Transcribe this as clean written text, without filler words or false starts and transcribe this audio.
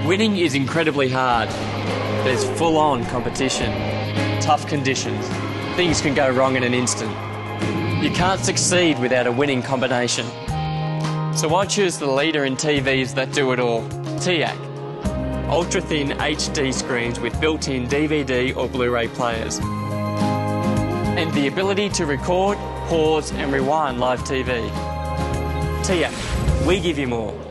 Winning is incredibly hard. There's full-on competition, tough conditions. Things can go wrong in an instant. You can't succeed without a winning combination. So I choose the leader in TVs that do it all, TEAC. Ultra-thin HD screens with built-in DVD or Blu-ray players. And the ability to record, pause and rewind live TV. TEAC, we give you more.